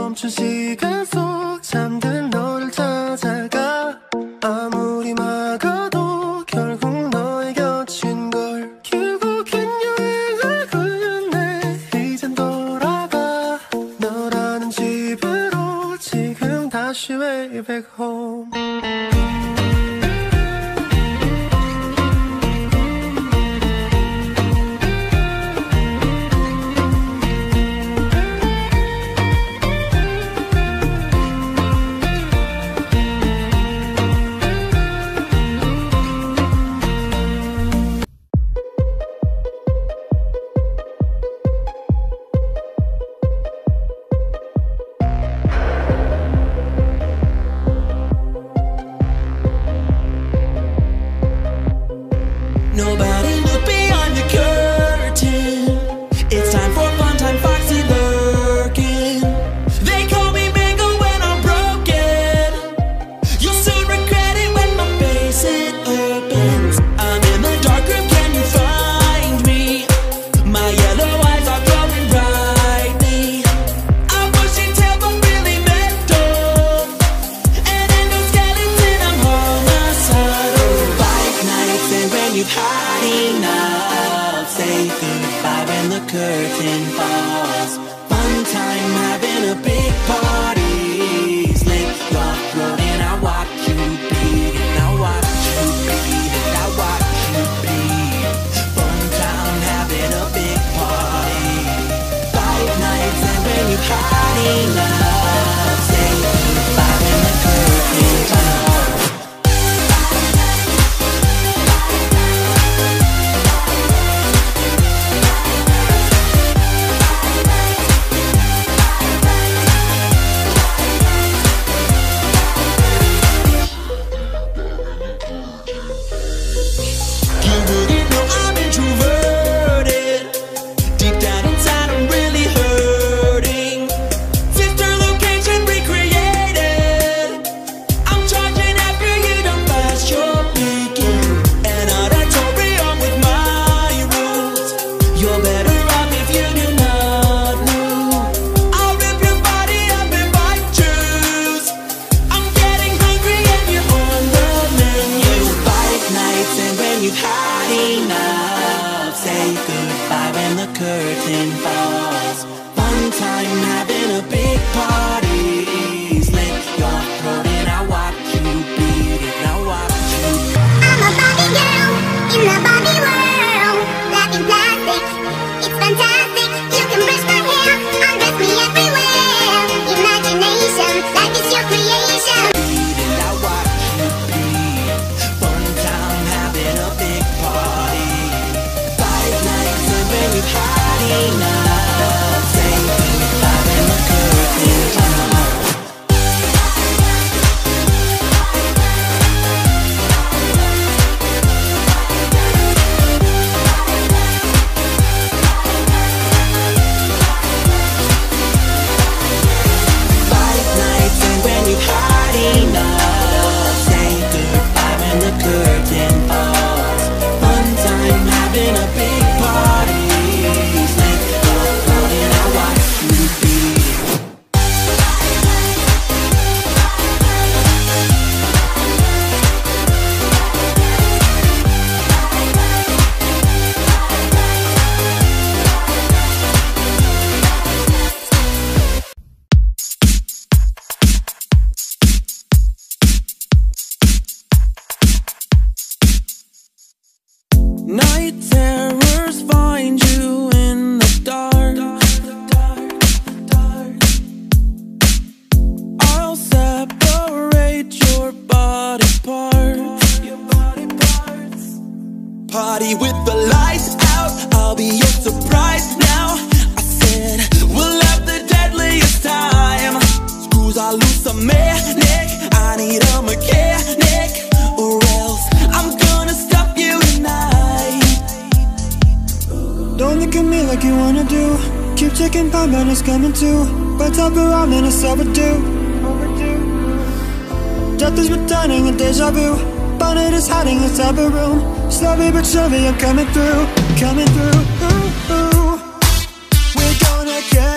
멈춘 시간 속 잠든 너를 찾아가 아무리 막아도 결국 너의 곁인 걸 결국엔 여행을 끝내 이젠 돌아가 너라는 집으로 지금 다시 way back home Nobody look beyond the curtain. It's time for fun time, Foxy lurking. They call me Mango when I'm broken. You'll soon regret it when my face it opens. I'm in the dark room, can you find me? My yellow eyes are glowing brightly. I'm bushy tail but really metal. An endoskeleton, I'm homicidal. Five nights and when you've had enough, say goodbye when the curtain falls. Fun time having a big party. Slit your throat and I watch you beat it. I watch you beat it. I watch you beat it. Fun time having a big party. 5 nights and when you've had enough, say goodbye when the curtain falls. You wouldn't know I'm introverted. Deep down inside I'm really hurting. Sister location recreated. I'm charging after you don't pass your beacon. An auditorium with my rules. You're better off if you do not know. I'll rip your body up if I choose. I'm getting hungry and you're on the menu. 5 nights and when you've had enough, say goodbye when the curtain falls. Fun time having a big party. Slit your throat and I watch you beat it. I watch you. I'm a Barbie girl in the Barbie world. Life in plastic, it's fantastic. You can brush my hair, undress me everywhere. Imagination, life is your creation. Beat it, I watch you beat it. Fun time having a big party. 5 nights and when you've had enough, say goodbye when the curtain falls. Five nights and when you've had enough, say goodbye when the curtain falls. Fun time having a big party. Slit your throat and I watch you beat it. Night terrors find you in the dark. I'll separate your body parts. Party with the lights out, I'll be your surprise now. I said we'll have the deadliest time. Screws are loose, a manic. I need a mechanic, or else I'm gonna stop you tonight. Don't look at me like you wanna do. Keep checking time and it's coming too. But top of ramen is overdue. Death is returning, a deja vu. Bonnet is hiding inside the room. Slowly but surely I'm coming through. Coming through. Ooh, ooh. We're gonna get